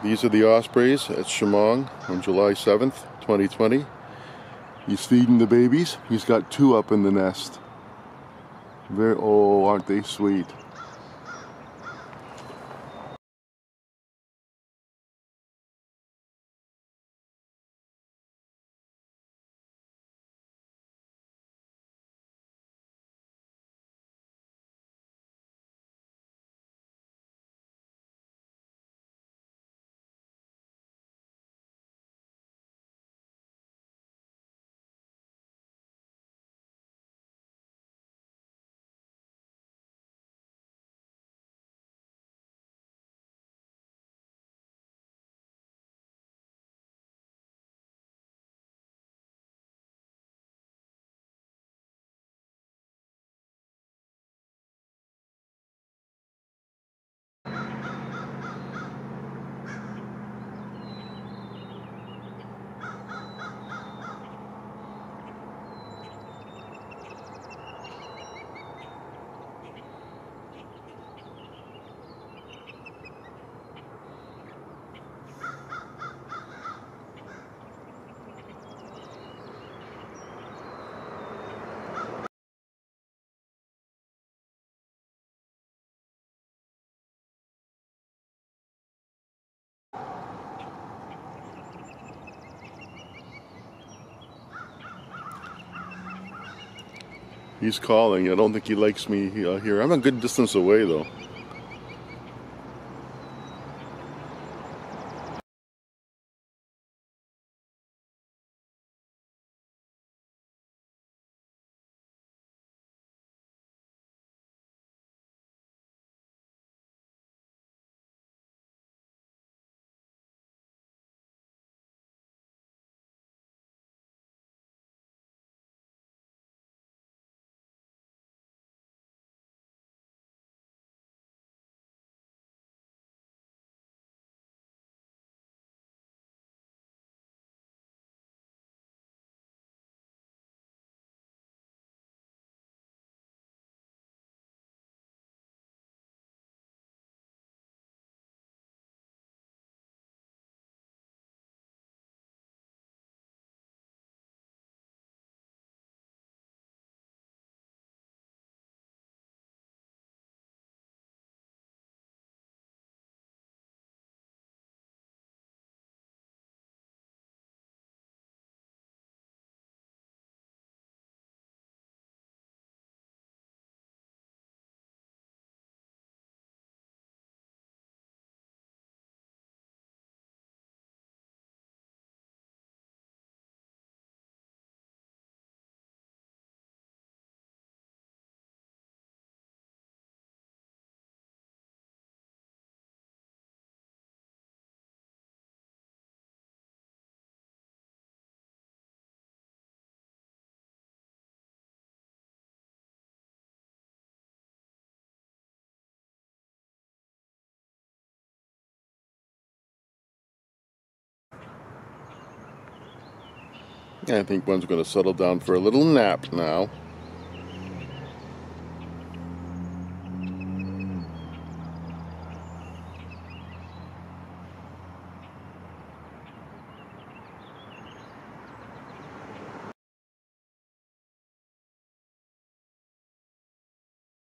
These are the ospreys at Chemong on July 7th, 2020. He's feeding the babies. He's got 2 up in the nest. Oh, aren't they sweet? He's calling. I don't think he likes me here. I'm a good distance away though. I think one's going to settle down for a little nap now.